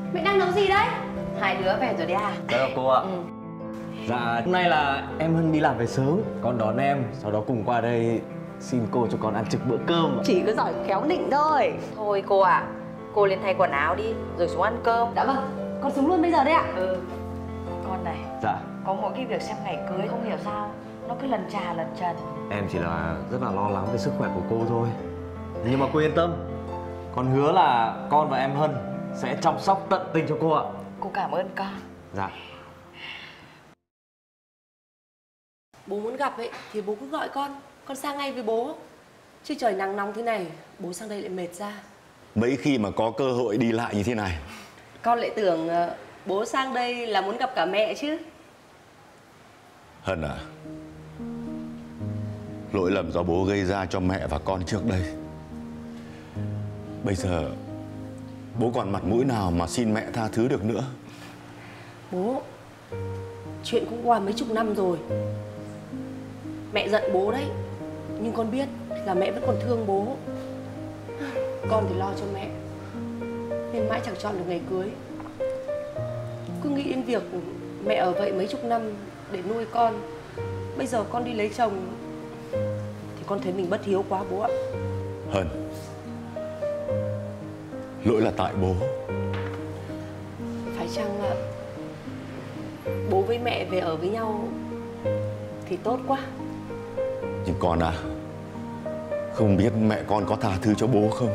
Mẹ đang nấu gì đấy? Hai đứa về rồi đi à? Dạ cô ạ. Dạ hôm nay là em Hân đi làm về sớm, con đón em, sau đó cùng qua đây xin cô cho con ăn trực bữa cơm. Chỉ có giỏi khéo nịnh thôi. Thôi cô ạ, cô lên thay quần áo đi rồi xuống ăn cơm. Dạ vâng, con xuống luôn bây giờ đấy ạ. Con này, Dạ. có mỗi cái việc xem ngày cưới không hiểu sao nó cứ lần trà lần trần. Em chỉ là rất là lo lắng về sức khỏe của cô thôi. Nhưng mà cô yên tâm, con hứa là con và em Hân sẽ chăm sóc tận tình cho cô ạ. Cô cảm ơn con. Dạ. Bố muốn gặp ấy thì bố cứ gọi con sang ngay với bố. Chứ trời nắng nóng thế này, bố sang đây lại mệt ra. Mấy khi mà có cơ hội đi lại như thế này. Con lại tưởng bố sang đây là muốn gặp cả mẹ chứ. Hân à, lỗi lầm do bố gây ra cho mẹ và con trước đây. Bây giờ bố còn mặt mũi nào mà xin mẹ tha thứ được nữa. Bố, chuyện cũng qua mấy chục năm rồi. Mẹ giận bố đấy, nhưng con biết là mẹ vẫn còn thương bố. Con thì lo cho mẹ nên mãi chẳng chọn được ngày cưới. Cứ nghĩ đến việc mẹ ở vậy mấy chục năm để nuôi con. Bây giờ con đi lấy chồng thì con thấy mình bất hiếu quá bố ạ. Hân, lỗi là tại bố. Phải chăng bố với mẹ về ở với nhau thì tốt quá. Nhưng con à, không biết mẹ con có tha thứ cho bố không?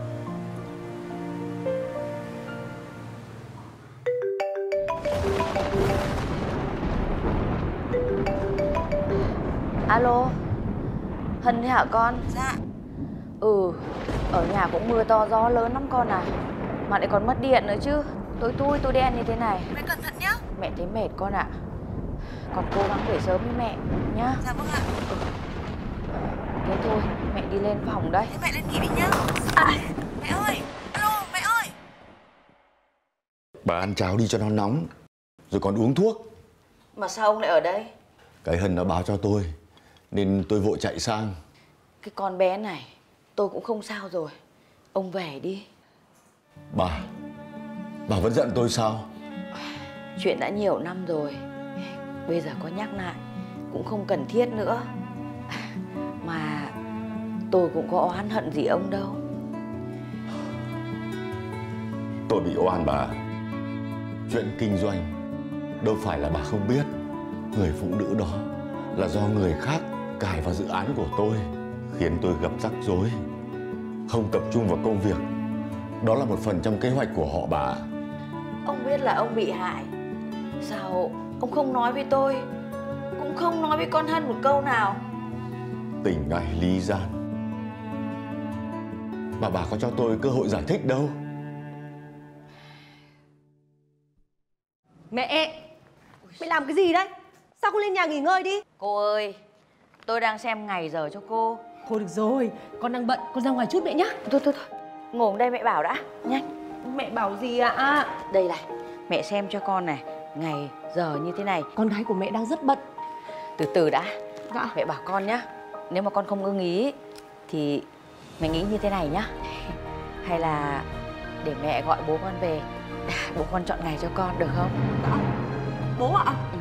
Alo, Hân thế hả con? Dạ. Ở nhà cũng mưa to gió lớn lắm con à. Mà lại còn mất điện nữa chứ. Tối đen như thế này. Mẹ cẩn thận nhá. Mẹ thấy mệt con ạ. Con cố gắng về sớm với mẹ nhá. Dạ vâng ạ. Thế thôi, mẹ đi lên phòng đây. Thế mẹ lên nghỉ đi nhá. Mẹ ơi, alo, mẹ ơi. Bà ăn cháo đi cho nó nóng, rồi còn uống thuốc. Mà sao ông lại ở đây? Cái Hân nó báo cho tôi, nên tôi vội chạy sang. Cái con bé này, tôi cũng không sao rồi. Ông về đi. Bà vẫn giận tôi sao? Chuyện đã nhiều năm rồi. Bây giờ có nhắc lại cũng không cần thiết nữa. Mà tôi cũng có oán hận gì ông đâu. Tôi bị oan bà. Chuyện kinh doanh đâu phải là bà không biết. Người phụ nữ đó là do người khác cài vào dự án của tôi, khiến tôi gặp rắc rối, không tập trung vào công việc. Đó là một phần trong kế hoạch của họ bà. Ông biết là ông bị hại, sao ông không nói với tôi, cũng không nói với con Hân một câu nào? Tình này ly gian, mà bà có cho tôi cơ hội giải thích đâu. Mẹ, mẹ làm cái gì đấy? Sao không lên nhà nghỉ ngơi đi? Cô ơi, tôi đang xem ngày giờ cho cô. Thôi được rồi, con đang bận, con ra ngoài chút mẹ nhá. Thôi, ngồi đây mẹ bảo đã, nhanh. Mẹ bảo gì ạ? Đây này, mẹ xem cho con này, ngày giờ như thế này. Con gái của mẹ đang rất bận. Từ từ đã. Dạ. Mẹ bảo con nhá, nếu mà con không ưng ý thì mẹ nghĩ như thế này nhá. Hay là để mẹ gọi bố con về, bố con chọn ngày cho con được không? Dạ. Bố ạ? Ừ.